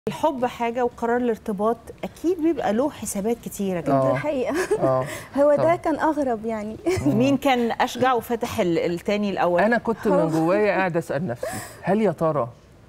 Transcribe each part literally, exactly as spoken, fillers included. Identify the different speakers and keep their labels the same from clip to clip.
Speaker 1: الحب حاجة وقرار الارتباط أكيد بيبقى له حسابات كتيرة جدا.
Speaker 2: دي حقيقة. هو ده كان أغرب يعني.
Speaker 1: مين كان أشجع وفتح التاني الأول؟
Speaker 3: أنا كنت من جوايا قاعد أسأل نفسي، هل يا ترى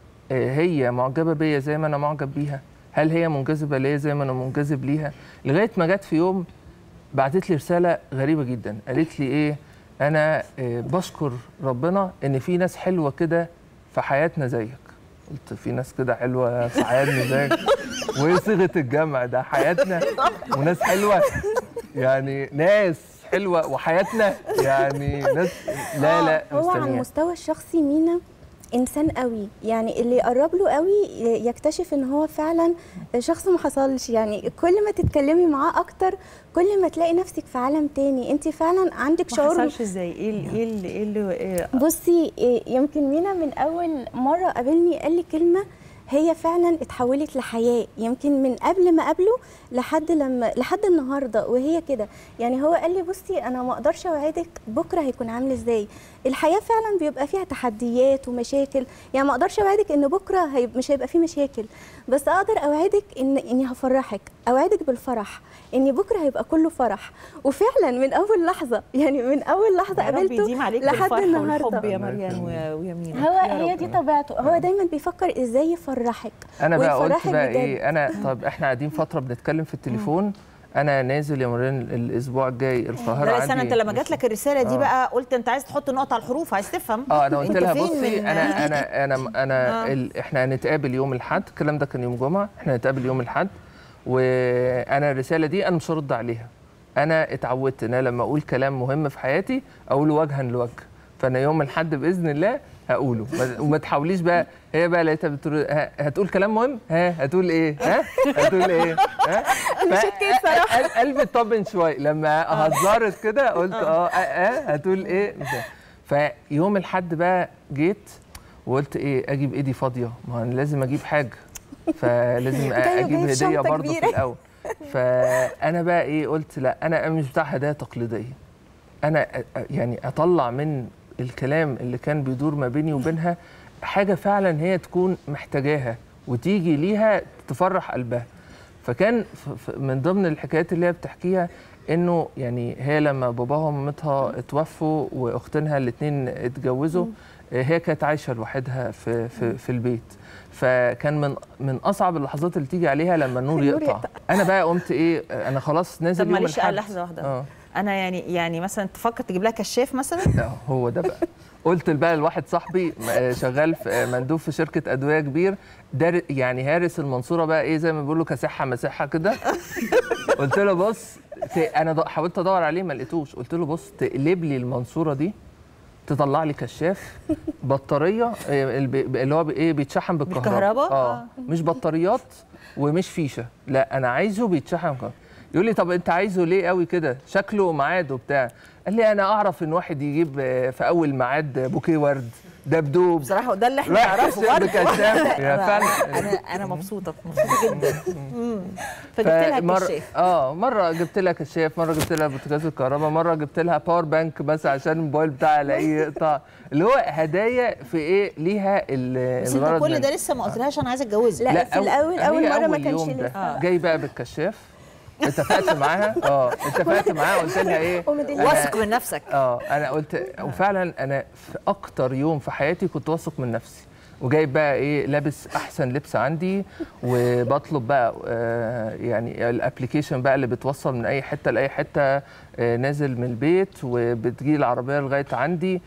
Speaker 3: هي معجبة بيا زي ما أنا معجب بيها؟ هل هي منجذبة ليا زي ما أنا منجذب ليها؟ لغاية ما جت في يوم بعتت لي رسالة غريبة جدا، قالت لي إيه؟ أنا بشكر ربنا إن في ناس حلوة كده في حياتنا زيك. قلت في ناس كده حلوة في حياتنا زيك؟ وإيه صيغة الجمع ده؟ حياتنا وناس حلوة؟ يعني ناس حلوة وحياتنا؟ يعني ناس لا لا
Speaker 2: هو على المستوى الشخصي مينا انسان قوي، يعني اللي يقرب له قوي يكتشف ان هو فعلا شخص ما حصلش. يعني كل ما تتكلمي معاه اكتر كل ما تلاقي نفسك في عالم تاني. انت فعلا عندك شعور.
Speaker 1: ما حصلش ازاي؟ ايه ايه اللي ايه اللي إيه؟
Speaker 2: بصي يمكن مينا من اول مره قابلني قال لي كلمه هي فعلا اتحولت لحياه، يمكن من قبل ما قابله لحد لما لحد النهارده وهي كده. يعني هو قال لي بصي انا ما اقدرش اوعدك بكره هيكون عامل ازاي. الحياه فعلا بيبقى فيها تحديات ومشاكل، يعني ما اقدرش اوعدك ان بكره هي مش هيبقى فيه مشاكل، بس اقدر اوعدك ان اني هفرحك، اوعدك بالفرح، ان بكره هيبقى كله فرح. وفعلا من اول لحظه، يعني من اول لحظه قابلته لحد النهارده
Speaker 1: يا مريم ويا مينا.
Speaker 2: هو هي دي طبيعته، هو دايما بيفكر ازاي يفرحك.
Speaker 3: انا بقى قلت بقى بجد. ايه انا طب احنا قاعدين فتره بنتكلم في التليفون، انا نازل يا مريم الاسبوع الجاي القاهره.
Speaker 1: لا استنى، انت لما جات لك الرساله دي آه. بقى قلت انت عايز تحط نقط على الحروف، عايز تفهم.
Speaker 3: اه انا قلت لها بصي انا انا انا انا آه. ال... احنا هنتقابل يوم الاحد، الكلام ده كان يوم جمعه، احنا هنتقابل يوم الاحد، وانا الرساله دي انا مش هرد عليها. انا اتعودت ان انا لما اقول كلام مهم في حياتي اقوله وجها لوجه، فانا يوم الاحد باذن الله هقوله. وما تحاوليش بقى، هي بقى لقيتها بتقول هتقول كلام مهم، ها هتقول ايه؟ ها هتقول ايه؟ ها
Speaker 2: انا شكيت صراحه،
Speaker 3: قلبي طمن شويه لما هزرت كده، قلت اه اه هتقول ايه؟ فيوم الاحد بقى جيت وقلت ايه، اجيب ايدي فاضيه، ما انا لازم اجيب حاجه، فلازم اجيب هديه برضه في الاول. فانا بقى ايه قلت لا، انا مش بتاع هدايا تقليديه، انا يعني اطلع من الكلام اللي كان بيدور ما بيني وبينها حاجه فعلا هي تكون محتاجاها وتيجي ليها تفرح قلبها. فكان من ضمن الحكايات اللي هي بتحكيها انه يعني هي لما باباها ومامتها اتوفوا واختينها الاثنين اتجوزوا، هي كانت عايشه لوحدها في في في البيت. فكان من من اصعب اللحظات اللي تيجي عليها لما النور يقطع. انا بقى قمت ايه، انا خلاص نازل يوم
Speaker 1: الأحد. طب معلش لحظه واحده، اه انا يعني يعني مثلا تفكر تجيب لها كشاف مثلا؟
Speaker 3: لا هو ده بقى. قلت بقى لواحد صاحبي شغال في مندوب في شركه ادويه كبير، ده يعني هارس المنصوره بقى ايه زي ما بيقولوا كسحه مسحه كده. قلت له بص، انا حاولت ادور عليه ما لقيتوش، قلت له بص تقلب لي المنصوره دي تطلع لي كشاف بطاريه اللي هو ايه بيتشحن بالكهرباء. اه مش بطاريات ومش فيشه، لا انا عايزه بيتشحن بالكهرباء. يقول لي طب انت عايزه ليه قوي كده؟ شكله ميعاد وبتاع. قال لي انا اعرف ان واحد يجيب في اول ميعاد بوكيه ورد دبدوب.
Speaker 1: بصراحه ده اللي احنا نعرفه ورد
Speaker 3: كشاف.
Speaker 1: فعلا انا انا مبسوطه مبسوطه جدا. فجبت لها كشاف.
Speaker 3: اه مره جبت لها كشاف، مره جبت لها بوتاجاز الكهرباء، مره جبت لها باور بانك بس عشان الموبايل بتاعها الاقيه يقطع، اللي هو هدايا في ايه ليها الغرض.
Speaker 1: بس انت كل ده لسه ما قلتلهاش انا عايزه اتجوزك؟
Speaker 2: لا, لا في الاول اول مره ما كانش لسه.
Speaker 3: جاي بقى بالكشاف، اتفقت معاها اه اتفقت معاها قلت لها ايه،
Speaker 1: واثق من نفسك.
Speaker 3: اه انا قلت وفعلا انا في اكتر يوم في حياتي كنت واثق من نفسي، وجايب بقى ايه لابس احسن لبس عندي، وبطلب بقى آه يعني الابلكيشن بقى اللي بتوصل من اي حته لاي حته، آه نازل من البيت وبتجي العربيه لغايه عندي،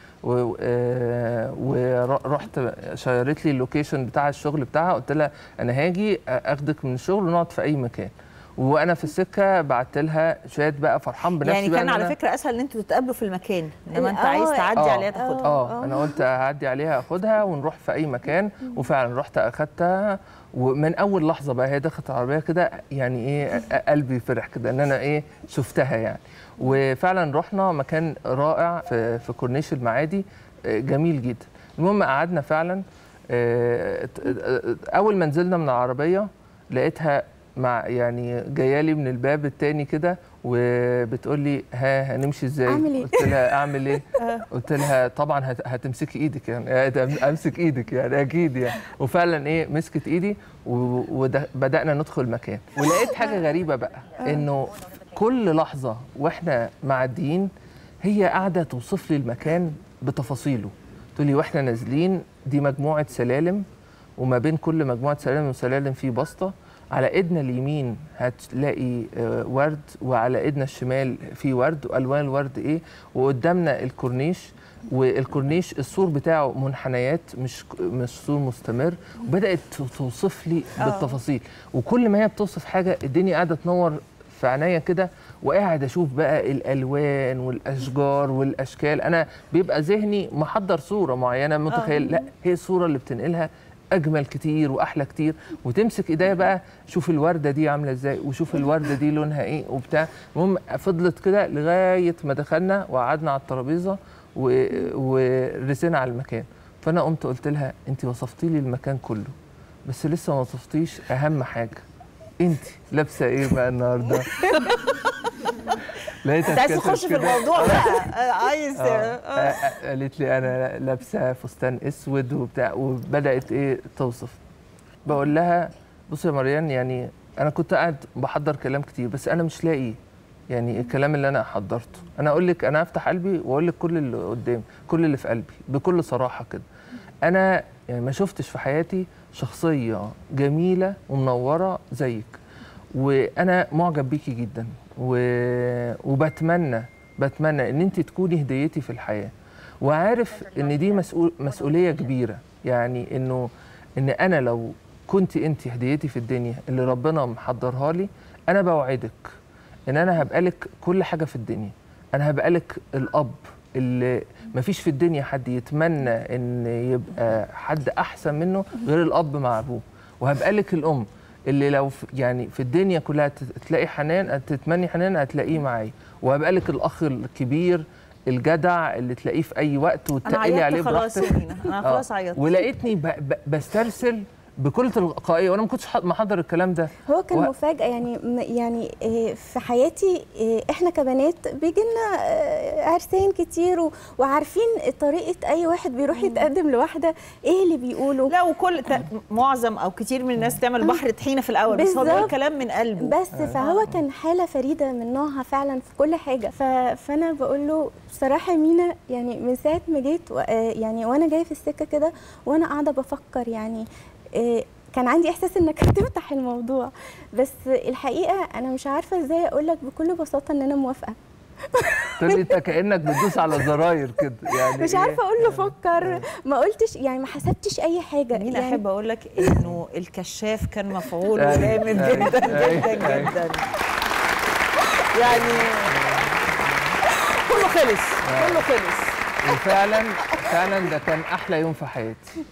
Speaker 3: ورحت شيرت لي اللوكيشن بتاع الشغل بتاعها، قلت لها انا هاجي اخدك من الشغل ونقعد في اي مكان. وانا في السكه بعت لها شات بقى فرحان بنفسي.
Speaker 1: يعني كان على فكره اسهل ان انتوا تتقابلوا في المكان، انما انت عايز تعدي آه عليها تاخدها.
Speaker 3: اه انا قلت هعدي عليها اخدها ونروح في اي مكان، وفعلا رحت اخدتها. ومن اول لحظه بقى هي دخلت العربيه كده يعني ايه قلبي فرح كده ان انا ايه شفتها يعني. وفعلا رحنا مكان رائع في في كورنيش المعادي، جميل جدا. المهم قعدنا فعلا، اول ما نزلنا من العربيه لقيتها مع يعني جايه لي من الباب التاني كده وبتقول لي ها هنمشي ازاي؟
Speaker 2: أعمل إيه؟
Speaker 3: قلت لها اعمل ايه؟ قلت لها طبعا هت- هتمسكي ايدك يعني امسك ايدك يعني اكيد يعني. وفعلا ايه مسكت ايدي وبدانا ندخل مكان. ولقيت حاجه غريبه بقى انه كل لحظه واحنا معديين هي قاعده توصف لي المكان بتفاصيله. تقول لي واحنا نازلين دي مجموعه سلالم، وما بين كل مجموعه سلالم وسلالم في بسطه، على ايدنا اليمين هتلاقي آه، ورد، وعلى ايدنا الشمال في ورد، والوان الورد ايه، وقدامنا الكورنيش، والكورنيش السور بتاعه منحنيات مش مش سور مستمر. وبدات توصف لي بالتفاصيل، وكل ما هي بتوصف حاجه الدنيا قاعده تنور في عينيا كده، وقاعد اشوف بقى الالوان والاشجار والاشكال. انا بيبقى ذهني محضر صوره معينه متخيل، لا هي الصوره اللي بتنقلها اجمل كتير واحلى كتير. وتمسك ايديا بقى شوف الورده دي عامله ازاي، وشوف الورده دي لونها ايه وبتاع. المهم فضلت كده لغايه ما دخلنا وقعدنا على الترابيزه ورسينا على المكان. فانا قمت قلت لها انت وصفتي لي المكان كله، بس لسه ما وصفتيش اهم حاجه، انت لابسه ايه بقى النهارده؟
Speaker 1: انت عايز تخش في الموضوع بقى، عايز
Speaker 3: آه. قالت لي انا لابسه فستان اسود وبتاع، وبدات ايه توصف. بقول لها بصي يا مريان، يعني انا كنت قاعد بحضر كلام كتير بس انا مش لاقي يعني الكلام اللي انا حضرته. انا اقول لك، انا افتح قلبي واقول لك كل اللي قدامي، كل اللي في قلبي بكل صراحه كده. انا يعني ما شفتش في حياتي شخصيه جميله ومنوره زيك، وانا معجب بيكي جدا، و... وبتمنى بتمنى ان انت تكوني هديتي في الحياه. وعارف ان دي مسؤول مسؤوليه كبيره، يعني انه ان انا لو كنت انت هديتي في الدنيا اللي ربنا محضرها لي، انا بوعدك ان انا هبقى لك كل حاجه في الدنيا. انا هبقى لك الاب اللي مفيش في الدنيا حد يتمنى ان يبقى حد احسن منه غير الاب مع ابوه. وهبقى لك الام اللي لو يعني في الدنيا كلها تلاقي حنان، تتمني حنان هتلاقيه معايا. وهبقى لك الاخ الكبير الجدع اللي تلاقيه في اي وقت وتقلي عليه
Speaker 1: براحتك. خلاص يا مينا انا خلاص عيطت.
Speaker 3: ولقيتني ب ب بسترسل بكل تلقائيه، وانا ما كنتش محضر الكلام ده.
Speaker 2: هو كان و... مفاجاه يعني يعني في حياتي. احنا كبنات بيجي لنا عرسان كتير و... وعارفين طريقه اي واحد بيروح يتقدم لواحده ايه اللي بيقوله.
Speaker 1: لا وكل ت... معظم او كتير من الناس تعمل بحر طحينه في الاول، بس هو بيقول كلام من قلبه
Speaker 2: بس. فهو كان حاله فريده من نوعها فعلا في كل حاجه. ف... فانا بقول له بصراحه يا مينا، يعني من ساعه ما جيت و... يعني وانا جايه في السكه كده وانا قاعده بفكر، يعني كان عندي احساس انك هتفتح الموضوع، بس الحقيقه انا مش عارفه ازاي اقول لك بكل بساطه ان انا موافقه.
Speaker 3: تقول انت كانك بتدوس على زراير كده، يعني
Speaker 2: مش عارفه اقول له فكر، ما قلتش يعني ما حسبتش اي حاجه.
Speaker 1: مين
Speaker 2: يعني
Speaker 1: احب اقول لك انه الكشاف كان مفعول جامد جدا جدا جدا، يعني كله خلص كله خلص.
Speaker 3: وفعلا فعلا ده كان احلى يوم في حياتي.